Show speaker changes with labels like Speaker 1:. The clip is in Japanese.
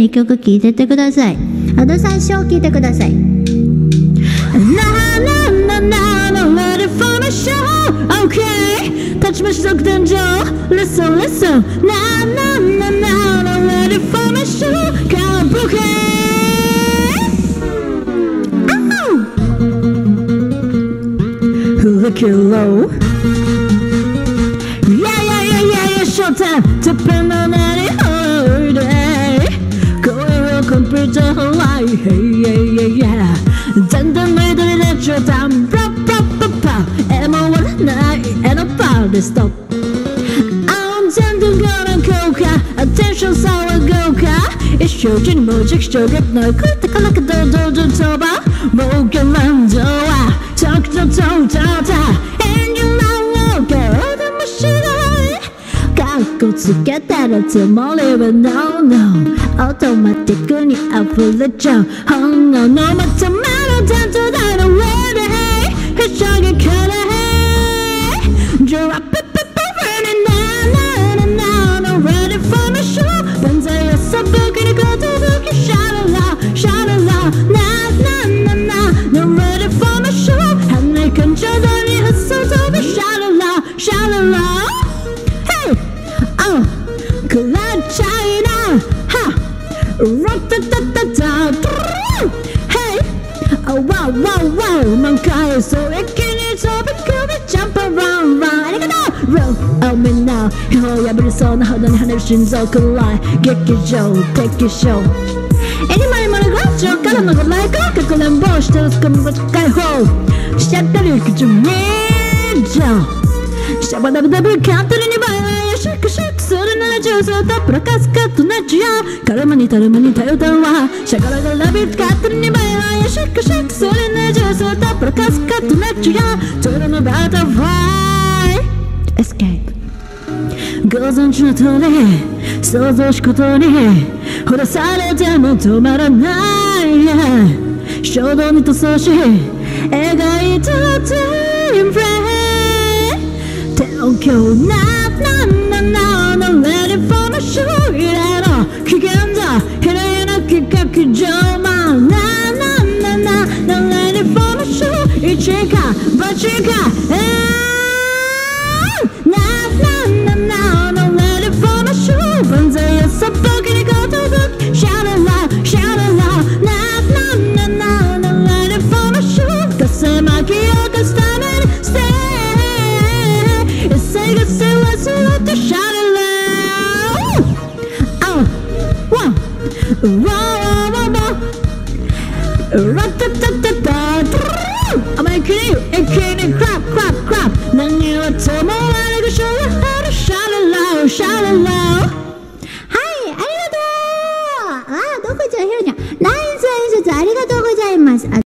Speaker 1: に一曲聴いてってください。最初聴いてください。Ready for the show, okay. 立ちまし特典上 Listen, listen. Ready for the show, come Who the killer? Yeah, showtime. Depend on any holiday. Going complete the whole life. Yeah. だんだんメドレーでshowtime. Emma what night and a party stop. I'm sending on a coca. Attention, sour go-ka. 一生中にもう着手がないくてからかどうどうどうとばもう我慢ぞはちょくちょととた And you know どうもしないかっこつけたらつもりは No no オートマティックに溢れちゃう本能のまたまの担当だの Ready へしゃげから Hey Drop it Ready for the show 万歳やさぶきにことぶき Shout it loud No ready for the show 羽感情だに発想飛び Shout it loud Hey食らっちゃいな Rock the Hey Wow 満開そう一気に飛び込み Jump around ありがとう Roll on me now 秘宝破れそうなほどに跳ねる心臓くらい劇場敵将エニマリマルグラッチョからのご来光かくれんぼしてるつかみは解放しちゃったり口にじゃシャバダブダブカントリーにバイバイシャクシャクするならジュースをたっぷらかすカットなっちゃうカルマにタルマに頼ったわシャカラがラビットカットリーにバイバイシャクシャクするならジュースをたっぷらかすカットなっちゃうトラのバタフライエスケープご存知の通り想像しことにほらされても止まらない衝動に塗装し描いたテンプレ東京なReady for the show 異例の危険だ比例なきかき上満Ready for the show 一か八かReady for the show 万歳やさぶきにことぶき Shout it loud Ready for the show 風巻き起こすために Stay 一切が忘れて Shout it I'm making you a kitty crap 何はともあれがしょうが Shout it loud はいありがとうどこちゃんひろちゃんラインス挨拶ありがとうございます